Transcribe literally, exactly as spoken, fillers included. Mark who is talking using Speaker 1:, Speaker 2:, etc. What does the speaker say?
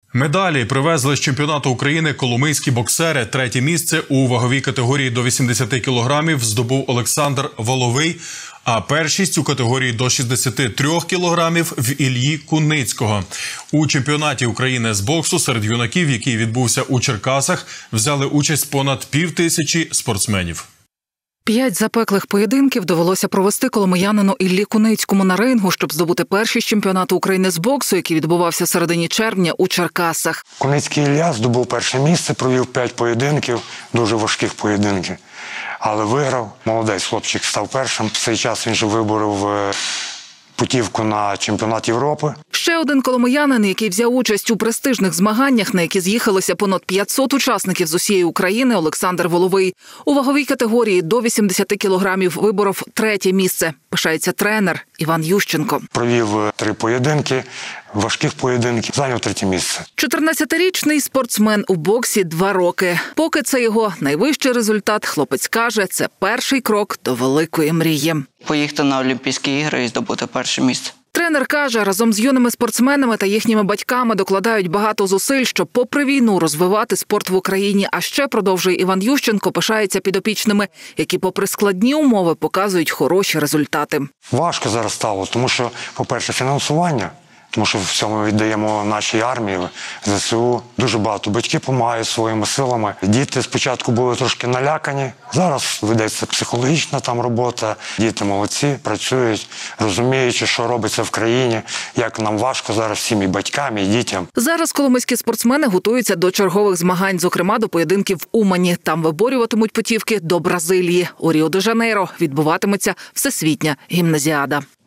Speaker 1: Медалі привезли з чемпіонату України коломийські боксери. Третє місце у ваговій категорії до вісімдесяти кілограмів здобув Олександр Воловий, а першість у категорії до шістдесяти трьох кілограмів в Іллі Куницького. У чемпіонаті України з боксу серед юнаків, який відбувся у Черкасах, взяли участь понад півтисячі спортсменів.
Speaker 2: П'ять запеклих поєдинків довелося провести коломиянину Іллі Куницькому на рингу, щоб здобути першість чемпіонату України з боксу, який відбувався в середині червня у Черкасах.
Speaker 3: Куницький Ілля здобув перше місце, провів п'ять поєдинків, дуже важких поєдинків, але виграв. Молодець хлопчик став першим. В цей час він же виборов путівку на чемпіонат Європи.
Speaker 2: Ще один коломиянин, який взяв участь у престижних змаганнях, на які з'їхалося понад п'ятсот учасників з усієї України, Олександр Воловий. У ваговій категорії до вісімдесяти кілограмів виборов третє місце. Пишається тренер Іван Ющенко.
Speaker 3: Провів три поєдинки, важких поєдинків, зайняв третє місце.
Speaker 2: чотирнадцятирічний спортсмен у боксі два роки. Поки це його найвищий результат, хлопець каже, це перший крок до великої мрії.
Speaker 4: Поїхати на Олімпійські ігри і здобути перше місце.
Speaker 2: Тренер каже, разом з юними спортсменами та їхніми батьками докладають багато зусиль, щоб попри війну розвивати спорт в Україні. А ще, продовжує Іван Ющенко, пишається підопічними, які попри складні умови показують хороші результати.
Speaker 3: Важко зараз стало, тому що, по-перше, фінансування. Тому що в цьому віддаємо нашій армії, ЗСУ. Дуже багато батьків допомагають своїми силами. Діти спочатку були трошки налякані. Зараз ведеться психологічна там робота. Діти молодці, працюють, розуміючи, що робиться в країні, як нам важко зараз всім і батькам, і дітям.
Speaker 2: Зараз коломийські спортсмени готуються до чергових змагань, зокрема до поєдинків в Умані. Там виборюватимуть путівки до Бразилії. У Ріо-де-Жанейро відбуватиметься всесвітня гімназіада.